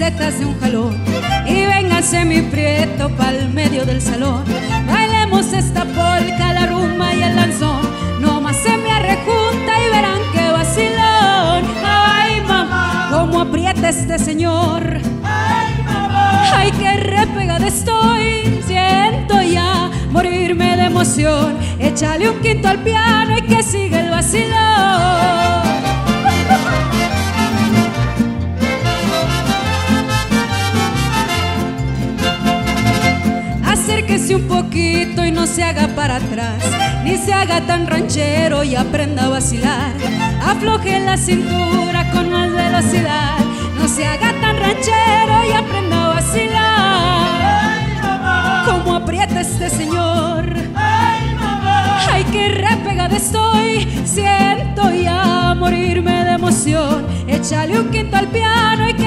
cejas de un jalón y véngase mi prieto pa'l medio del salón. Bailemos esta polca, la rumba y el danzón, nomás se me arrejunta y verán que vacilón. Ay, mamá, cómo aprieta este señor. Ay, mamá, ay, qué repegada estoy, siento ya morirme de emoción. Échale un quinto al piano y que siga el vacilón. Acérquese un poquito y no se haga para atrás, ni se haga tan ranchero y aprenda a vacilar. Afloje la cintura con más velocidad, no se haga tan ranchero y aprenda a vacilar. Ay, mamá, cómo aprieta este señor. Ay, mamá, ay, qué repegada estoy, siento ya morirme de emoción. Échale un quinto al piano y